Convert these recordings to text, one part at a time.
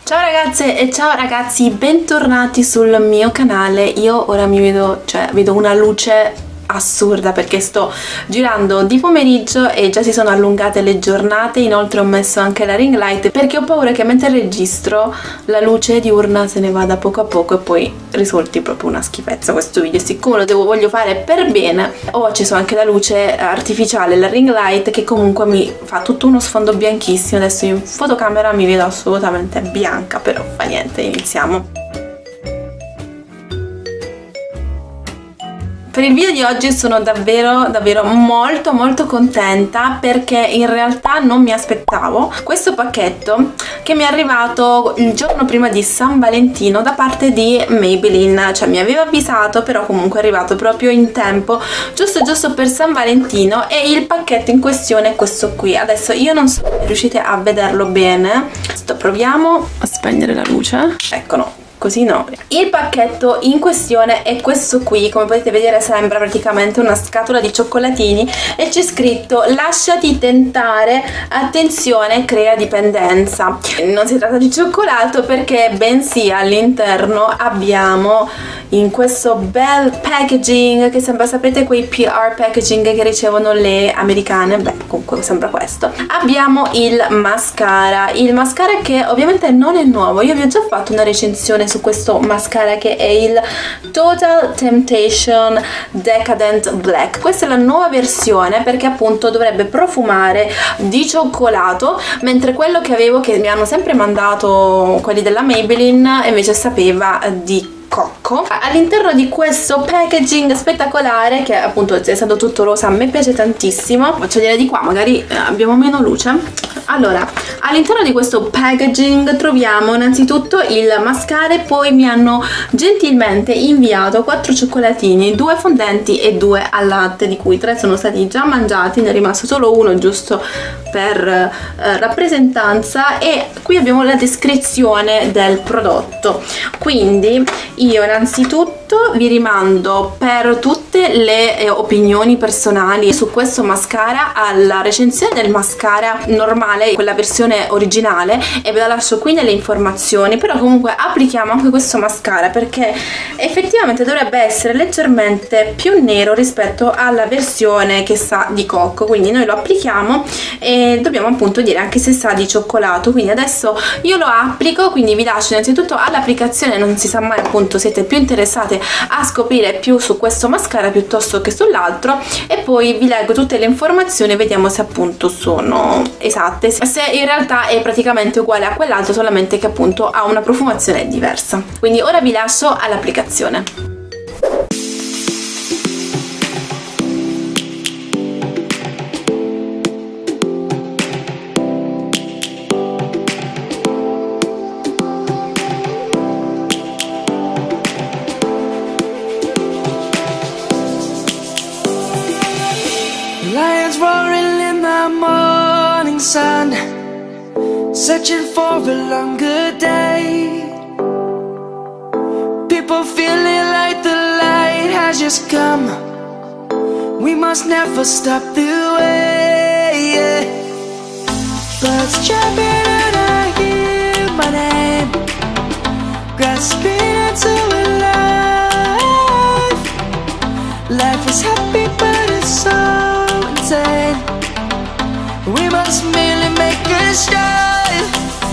Ciao ragazze e ciao ragazzi, bentornati sul mio canale. Io ora mi vedo, vedo una luce assurda perché sto girando di pomeriggio e già si sono allungate le giornate. Inoltre ho messo anche la ring light perché ho paura che mentre registro la luce diurna se ne vada poco a poco e poi risulti proprio una schifezza questo video. Siccome voglio fare per bene, ho acceso anche la luce artificiale, la ring light, che comunque mi fa tutto uno sfondo bianchissimo. Adesso in fotocamera mi vedo assolutamente bianca, però fa niente, iniziamo. Per il video di oggi sono davvero molto contenta perché in realtà non mi aspettavo questo pacchetto che mi è arrivato il giorno prima di San Valentino da parte di Maybelline. Cioè mi aveva avvisato, però comunque è arrivato proprio in tempo, giusto per San Valentino, e il pacchetto in questione è questo qui. Adesso io non so se riuscite a vederlo bene, proviamo a spegnere la luce, eccolo. Così no. Il pacchetto in questione è questo qui, come potete vedere sembra praticamente una scatola di cioccolatini e c'è scritto lasciati tentare, attenzione crea dipendenza. Non si tratta di cioccolato perché bensì all'interno abbiamo in questo bel packaging che sembra, sapete, quei PR packaging che ricevono le americane? Beh, comunque sembra questo. Abbiamo il mascara che ovviamente non è nuovo. Io vi ho già fatto una recensione su questo mascara che è il Total Temptation Decadent Black. Questa è la nuova versione perché appunto dovrebbe profumare di cioccolato, mentre quello che avevo, che mi hanno sempre mandato quelli della Maybelline, invece sapeva di cocco. All'interno di questo packaging spettacolare, che appunto essendo tutto rosa a me piace tantissimo, faccio vedere di qua, magari abbiamo meno luce. Allora, all'interno di questo packaging troviamo innanzitutto il mascara, poi mi hanno gentilmente inviato 4 cioccolatini, 2 fondenti e 2 al latte, di cui 3 sono stati già mangiati, ne è rimasto solo uno giusto per rappresentanza, e qui abbiamo la descrizione del prodotto. Quindi io innanzitutto vi rimando per tutte le opinioni personali su questo mascara alla recensione del mascara normale, quella versione originale, e ve la lascio qui nelle informazioni. Però comunque applichiamo anche questo mascara perché effettivamente dovrebbe essere leggermente più nero rispetto alla versione che sa di cocco, quindi noi lo applichiamo e dobbiamo appunto dire anche se sa di cioccolato. Quindi adesso io lo applico, quindi vi lascio innanzitutto all'applicazione, non si sa mai appunto siete più interessate a scoprire più su questo mascara piuttosto che sull'altro, e poi vi leggo tutte le informazioni e vediamo se appunto sono esatte, se in realtà è praticamente uguale a quell'altro, solamente che appunto ha una profumazione diversa. Quindi ora vi lascio all'applicazione. Lions roaring in the morning sun, searching for a longer day. People feeling like the light has just come. We must never stop the way. Birds chirping and I hear my name, grasping into a life. Life is happy but it's so insane. We must merely make a start.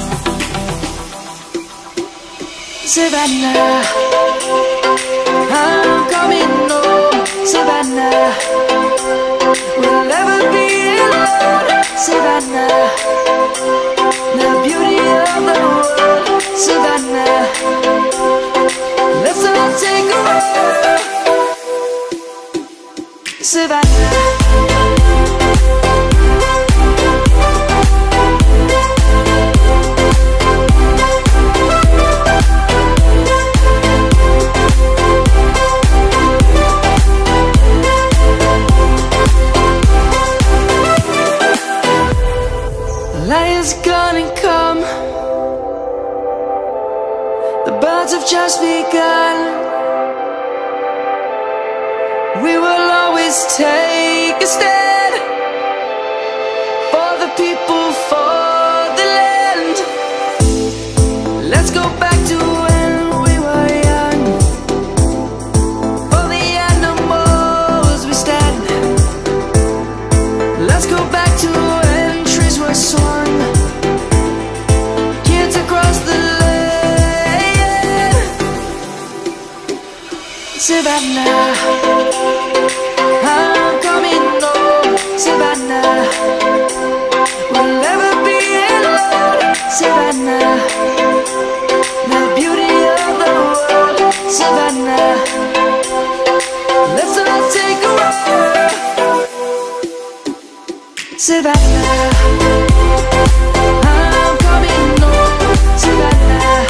Savannah, I'm coming home. Savannah, we'll never be alone. Savannah, the beauty of the world. Savannah, let's all take a walk. Savannah. Lion's gonna come. The birds have just begun. We will always take a stand for the people, for the land. Let's go back to when we were young. For the animals we stand. Let's go back to when trees were swung. Kids across the lane. Savannah, I'm coming home. Savannah, we'll never be alone. Savannah, the beauty of the world. Savannah, let's all take a walk. Savannah, I'm coming home. Savannah,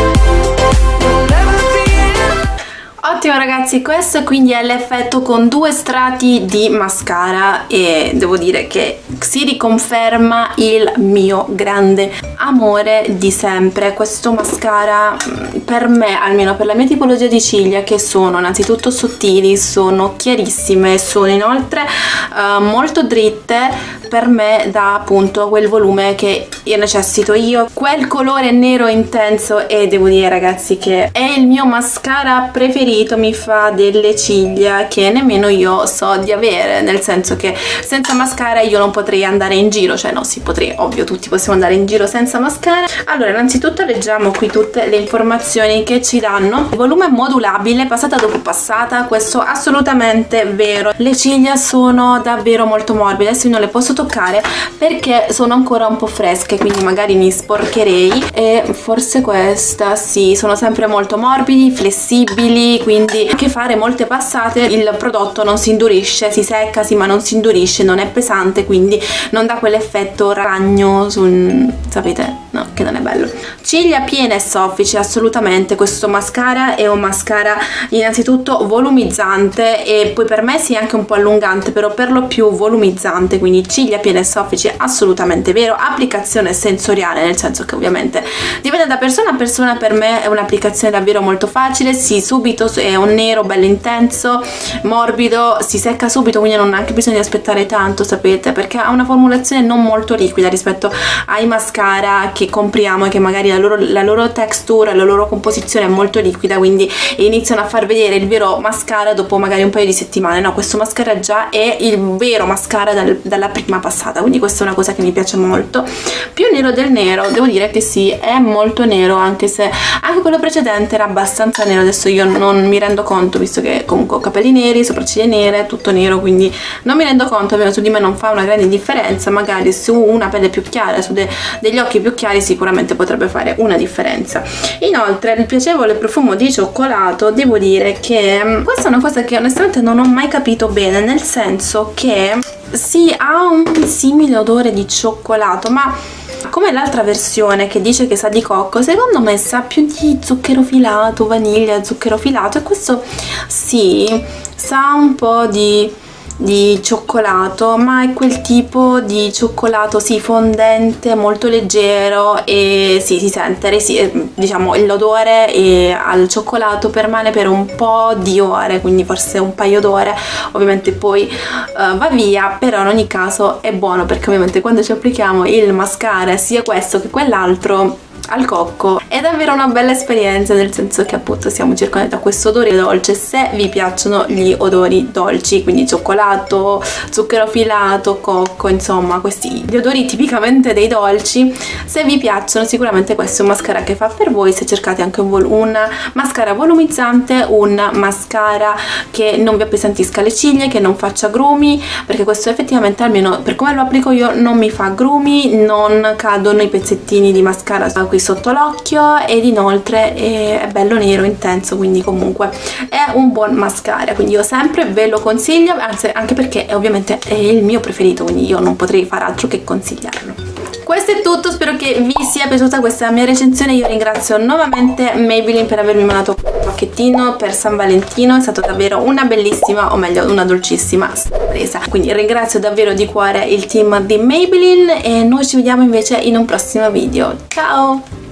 we'll never be alone. Ottimo ragazzi, questo quindi è l'effetto con 2 strati di mascara e devo dire che si riconferma il mio grande amore di sempre. Questo mascara per me, almeno per la mia tipologia di ciglia, che sono innanzitutto sottili, sono chiarissime, sono inoltre molto dritte, per me dà appunto quel volume che io necessito io, quel colore nero intenso, e devo dire ragazzi che è il mio mascara preferito, mi fa delle ciglia che nemmeno io so di avere, nel senso che senza mascara io non potrei andare in giro, cioè no, sì potrei, ovvio, tutti possiamo andare in giro senza mascara. Allora, innanzitutto leggiamo qui tutte le informazioni che ci danno. Volume modulabile, passata dopo passata, questo assolutamente vero. Le ciglia sono davvero molto morbide, adesso io non le posso toccare perché sono ancora un po' fresche, quindi magari mi sporcherei, e forse questa sì, sono sempre molto morbidi, flessibili, quindi anche fare molte passate il prodotto non si indurisce, si secca sì ma non si indurisce, non è pesante, quindi non dà quell'effetto ragno sul, sapete, no, che non è bello. Ciglia piene e soffici, assolutamente questo mascara è un mascara innanzitutto volumizzante e poi per me sì anche un po' allungante, però per lo più volumizzante, quindi ciglia piene e soffici assolutamente vero. Applicazione sensoriale, nel senso che ovviamente dipende da persona a persona, per me è un'applicazione davvero molto facile, sì, subito è un nero bello intenso, morbido, si secca subito, quindi non ha anche bisogno di aspettare tanto, sapete, perché ha una formulazione non molto liquida rispetto ai mascara che compriamo e che magari la loro texture, la loro composizione è molto liquida, quindi iniziano a far vedere il vero mascara dopo magari un paio di settimane. No, questo mascara già è il vero mascara dalla prima passata, quindi questa è una cosa che mi piace molto. Più nero del nero, devo dire che sì, è molto nero, anche se anche quello precedente era abbastanza nero, adesso io non mi rendo conto, visto che comunque ho capelli neri, sopracciglia nere, tutto nero, quindi non mi rendo conto, almeno su di me non fa una grande differenza, magari su una pelle più chiara, su degli occhi più chiari sicuramente potrebbe fare una differenza. Inoltre il piacevole profumo di cioccolato, devo dire che questa è una cosa che onestamente non ho mai capito bene, nel senso che sì, ha un simile odore di cioccolato, ma come l'altra versione che dice che sa di cocco, secondo me sa più di zucchero filato, vaniglia, zucchero filato, e questo sì, sa un po' di cioccolato, ma è quel tipo di cioccolato sì fondente, molto leggero, e sì, si sente, diciamo l'odore al cioccolato permane per un po' di ore, quindi forse un paio d'ore, ovviamente poi va via, però in ogni caso è buono, perché ovviamente quando ci applichiamo il mascara, sia questo che quell'altro, al cocco, è davvero una bella esperienza, nel senso che appunto siamo circondati da questo odore dolce. Se vi piacciono gli odori dolci, quindi cioccolato, zucchero filato, cocco, insomma gli odori tipicamente dei dolci, se vi piacciono sicuramente questo è un mascara che fa per voi. Se cercate anche un mascara volumizzante, un mascara che non vi appesantisca le ciglia, che non faccia grumi, perché questo effettivamente, almeno per come lo applico io, non mi fa grumi, non cadono i pezzettini di mascara qui sotto l'occhio, ed inoltre è bello nero intenso, quindi comunque è un buon mascara, quindi io sempre ve lo consiglio, anche perché ovviamente è il mio preferito, quindi io non potrei fare altro che consigliarlo. Questo è tutto, spero che vi sia piaciuta questa mia recensione. Io ringrazio nuovamente Maybelline per avermi mandato un pacchettino per San Valentino, è stata davvero una bellissima, o meglio una dolcissima sorpresa, quindi ringrazio davvero di cuore il team di Maybelline e noi ci vediamo invece in un prossimo video. Ciao!